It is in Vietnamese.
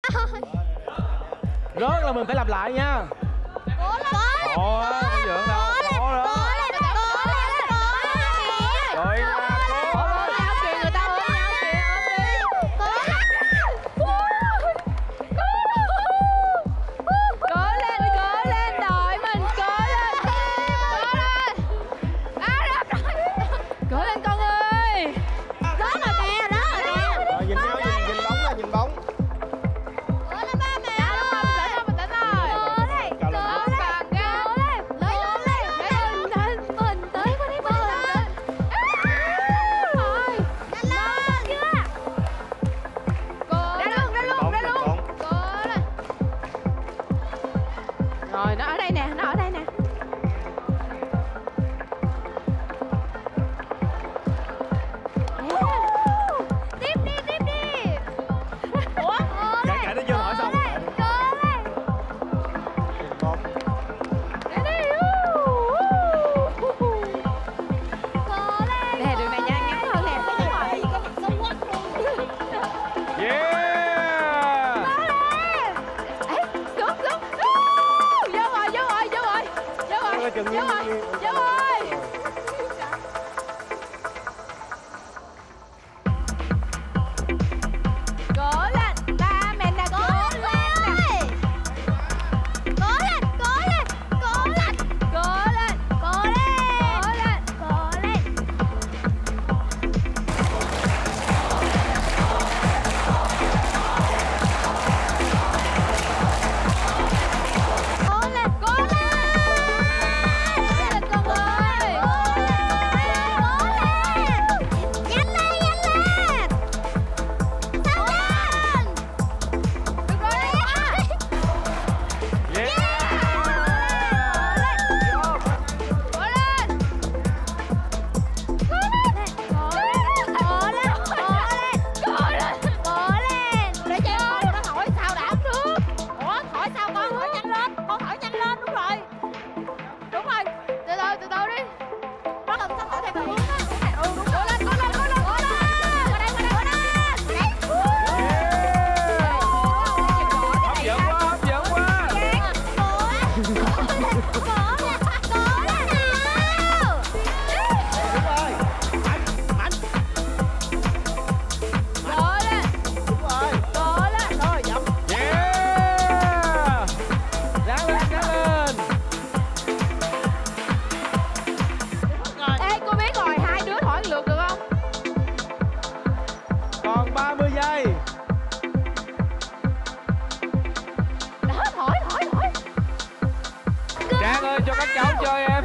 Rớt là mình phải làm lại nha. Cố lên. Ôi, không giỡn đâu. Cố lên. Cố lên. Rồi nha, cố. Ôm nhau kìa, người ta ôm nhau kìa, cố lên đội mình, cố lên. Cố lên con ơi. Đó là kìa, đó là kìa. Rồi nhìn nhau, nhìn bóng ra, nhìn bóng. Cố lên ba mẹ. Bình tĩnh rồi. Cố lên. Cao lên. Cố lên. Cố lên. Bình tĩnh qua đi, bình tĩnh. Rồi. Nhanh lên. Chưa? Cố lên. Bóng, bóng. Cố lên. Rồi nó ở đây nè, nó ở đây nè. Tiếp đi, tiếp đi. Ủa? Kệ nó vô hỏi xong. Cố lên. Nhìn bóng. Cố lên. Nè, đường này ngắn hơn nè. Có mặt xấu quắc luôn. Yeah. Ê, xuống. Vô rồi. Nó chừng như- Vô rồi. Cố lên, ba mẹ nè, cố lên nè. Cố lên. Cố lên. Cố lên. Cố lên. Cố lên. Cố lên. Cố lên. Cố lên. Con ơi. Cố lên. Nhanh lên, nhanh lên. Sao lên. Được rồi đấy. Yeah. Cố lên. Cố lên. Để cho con nó hỏi sao đã trước. Ủa, hỏi sao con? Hỏi nhanh lên. Con hỏi nhanh lên, đúng rồi. Đúng rồi. Từ từ đi. Nó làm sao hỏi theo hướng á. Ừ, đúng rồi. Cố lên. Qua đây. Hấp dẫn quá. Cố lên. Cố lên. Rồi, dậm. Yeah. Ráng lên. Ê, cô biết rồi, hai đứa thổi lượt được không? Còn 30 giây. Đó, thổi. Trang ơi, cho các cháu chơi em.